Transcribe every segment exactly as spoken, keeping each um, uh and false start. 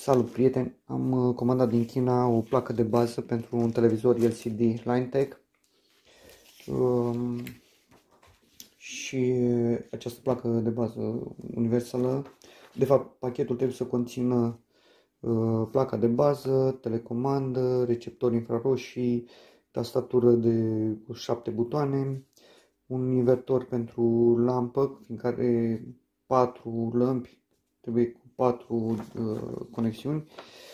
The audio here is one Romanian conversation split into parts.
Salut prieteni, am uh, comandat din China o placă de bază pentru un televizor L C D Linetec um, și această placă de bază universală, de fapt pachetul trebuie să conțină uh, placa de bază, telecomandă, receptor infraroșii, tastatură de cu șapte butoane, un invertor pentru lampă, fiindcă are patru lămpi, trebuie cu patru uh, conexiuni.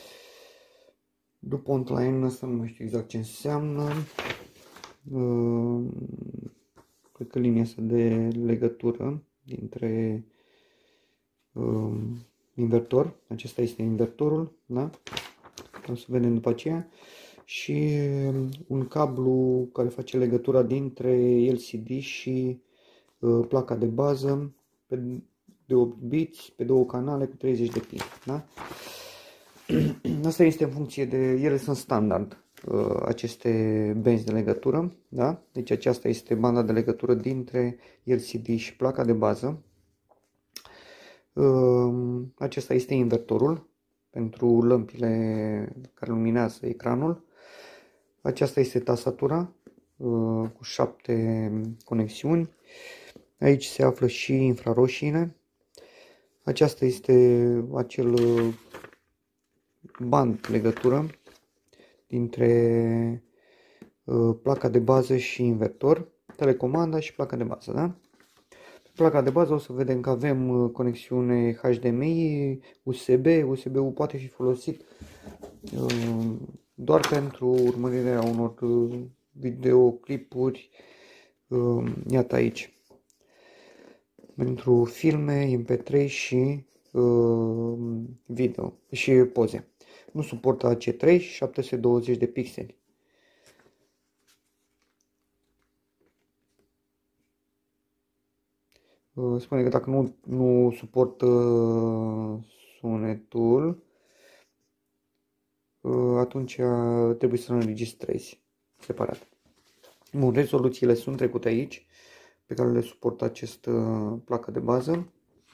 DuPont Line, asta nu mai știu exact ce înseamnă. Uh, cred că linia asta de legătură dintre uh, invertor. Acesta este invertorul, da? O să vedem după aceea. Și un cablu care face legătura dintre L C D și uh, placa de bază pe, de opt biți, pe două canale cu treizeci de pini, da? Asta este în funcție de, ele sunt standard, uh, aceste benzi de legătură, da? Deci aceasta este banda de legătură dintre L C D și placa de bază. Uh, acesta este invertorul pentru lămpile care luminează ecranul. Aceasta este tastatura uh, cu șapte conexiuni. Aici se află și infraroșiile. Aceasta este acel band legătură dintre uh, placa de bază și invertor, telecomanda și placa de bază, da? Pe placa de bază o să vedem că avem uh, conexiune H D M I, U S B. U S B-ul poate fi folosit uh, doar pentru urmărirea unor uh, videoclipuri, uh, iată aici, pentru filme, M P trei și uh, video și poze. Nu suportă A C trei și șapte sute douăzeci de pixeli. Uh, spune că dacă nu, nu suportă sunetul, uh, atunci trebuie să-l înregistrezi separat. Bun, rezoluțiile sunt trecute aici, pe care le suportă această placă de bază.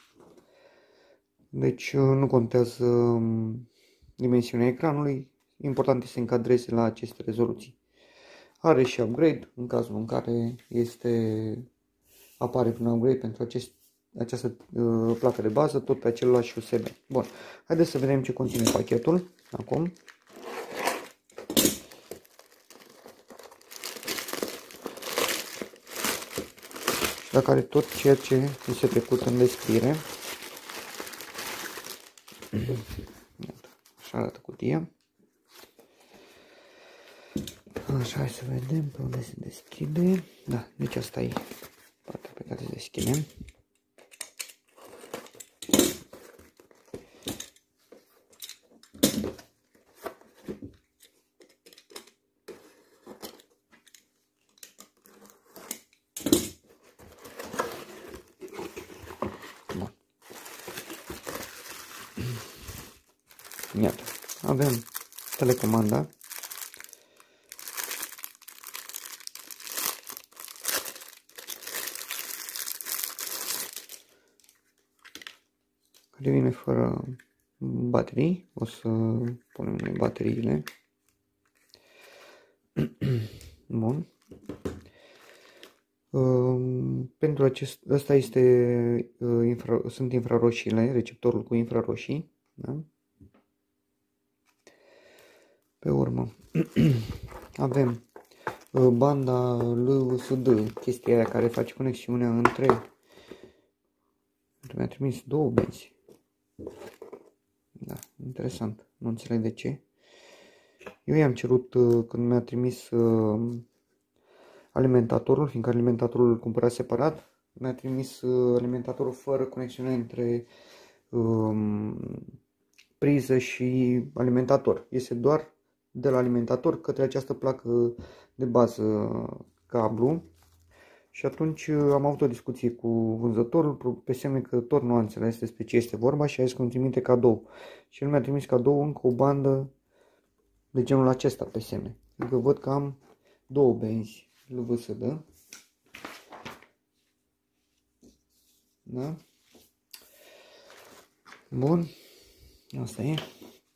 Deci nu contează dimensiunea ecranului, important este să încadreze la aceste rezoluții. Are și upgrade în cazul în care este, apare un upgrade pentru acest, această uh, placă de bază, tot pe același U S B. Bun, haideți să vedem ce conține pachetul acum. Dacă are tot ceea ce este trecut în descriere. Așa arată cutia. Așa, hai să vedem pe unde se deschide. Da, deci asta e partea pe care se deschide. Iată, avem telecomanda, care vine fără baterii. O să punem noi bateriile. Bun. Pentru acest, asta este, infra, sunt infraroșiile, receptorul cu infraroșii, da? Pe urmă avem banda L V S D, chestia aia care face conexiunea între, mi-a trimis două benzi. Da, interesant, nu înțeleg de ce. Eu i-am cerut când mi-a trimis alimentatorul, fiindcă alimentatorul îl cumpăra separat, mi-a trimis alimentatorul fără conexiune între um, priză și alimentator. Este doar de la alimentator către această placă de bază cablu. Și atunci am avut o discuție cu vânzătorul pe semne că tot nu a înțeles despre ce este vorba și a zis că îmi trimite cadou. Și el mi-a trimis cadou încă o bandă de genul acesta pe semne. Adică văd că am două benzi L V S D. Da? Bun. Asta e.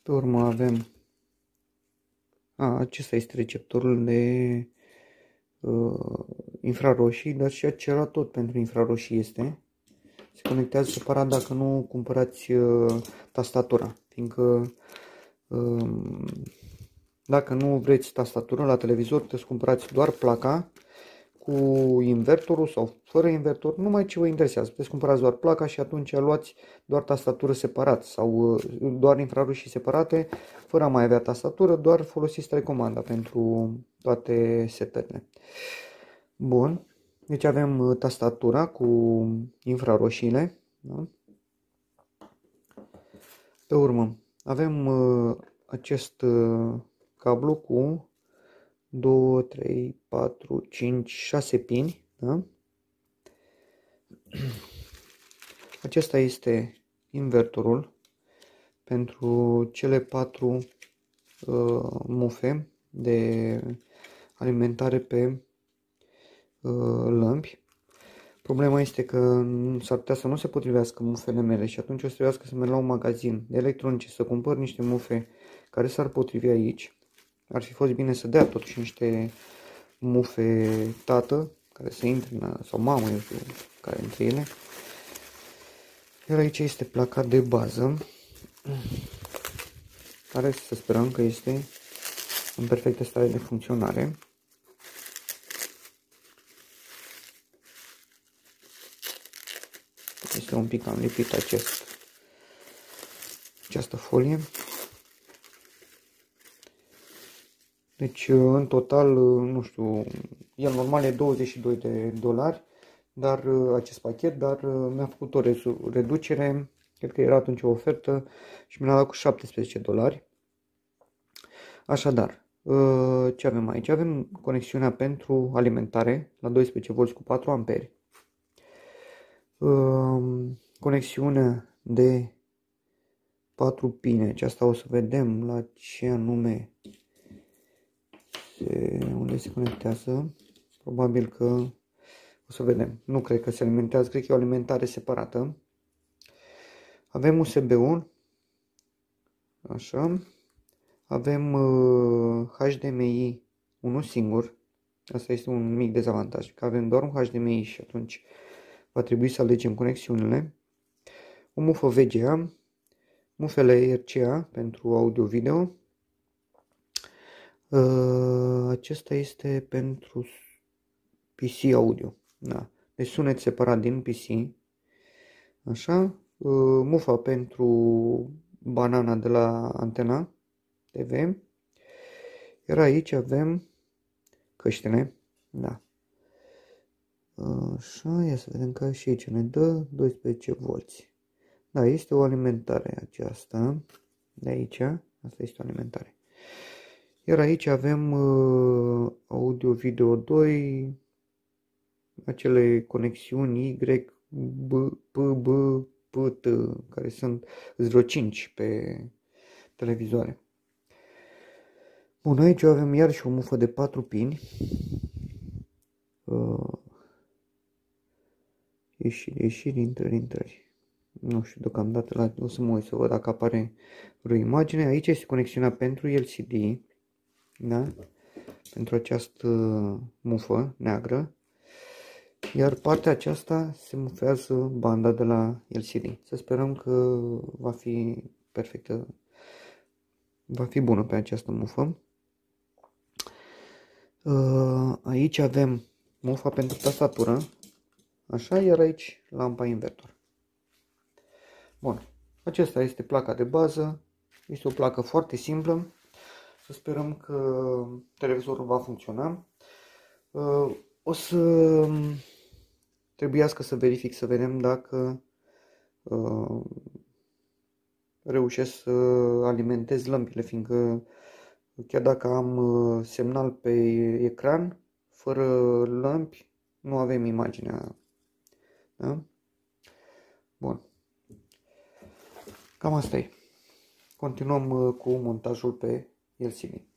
Pe urmă avem, a, acesta este receptorul de uh, infraroșii, dar și acela tot pentru infraroșii este. Se conectează separat dacă nu cumpărați uh, tastatura, fiindcă uh, dacă nu vreți tastatură la televizor, puteți cumpărați doar placa cu invertorul sau fără invertor, numai ce vă interesează. Puteți cumpărați doar placa și atunci luați doar tastatură separat sau doar infraroșii separate, fără a mai avea tastatură, doar folosiți telecomanda pentru toate setările. Bun, deci avem tastatura cu infraroșiile. Da? Pe urmă, avem acest cablu cu doi, trei, patru, cinci, șase pini. Da? Acesta este invertorul pentru cele patru uh, mufe de alimentare pe uh, lămpi. Problema este că s-ar putea să nu se potrivească mufele mele și atunci o să trebuiască să merg la un magazin de electronice să cumpăr niște mufe care s-ar potrivi aici. Ar fi fost bine să dea totuși niște mufe tată care să intre, sau mamă, eu știu, care între ele. Iar aici este placa de bază, care să sperăm că este în perfectă stare de funcționare. Este un pic, am lipit acest, această folie. Deci, în total, nu știu, el normal e douăzeci și doi de dolari, dar acest pachet, dar mi-a făcut o reducere, cred că era atunci o ofertă și mi l-a dat cu șaptesprezece dolari. Așadar, ce avem aici? Avem conexiunea pentru alimentare la doisprezece volți cu patru amperi. Conexiunea de patru pine, aceasta o să vedem la ce anume se, unde se conectează. Probabil că o să vedem. Nu cred că se alimentează, cred că e o alimentare separată. Avem U S B-ul. Așa. Avem uh, H D M I unul singur. Asta este un mic dezavantaj, că avem doar un H D M I și atunci va trebui să alegem conexiunile. O mufă V G A, mufele R C A pentru audio-video. Uh, acesta este pentru P C audio. Da. Deci sunet separat din P C. Așa. Uh, mufa pentru banana de la antena T V. Iar aici avem căștile. Da. Așa, ia să vedem că și aici ne dă doisprezece volți. Da, este o alimentare aceasta. De aici, asta este o alimentare. Iar aici avem uh, audio video doi, acele conexiuni Y, B, P, B, P, T, care sunt vreo cinci pe televizoare. Bun, aici avem iar și o mufă de patru pini. Uh, ieșiri, ieșiri, intrări, intrări. Nu știu, deocamdată la, o să mă uit să văd dacă apare vreo imagine. Aici este conexiunea pentru L C D. Da? Pentru această mufă neagră. Iar partea aceasta se mufează banda de la L C D. Să sperăm că va fi perfectă, va fi bună pe această mufă. Aici avem mufa pentru tastatură. Așa, iar aici lampa invertor. Bun, acesta este placa de bază. Este o placă foarte simplă. Să sperăm că televizorul va funcționa. O să trebuiască să verific, să vedem dacă reușesc să alimentez lămpile, fiindcă chiar dacă am semnal pe ecran, fără lămpi, nu avem imaginea. Da? Bun. Cam asta e. Continuăm cu montajul pe L C D.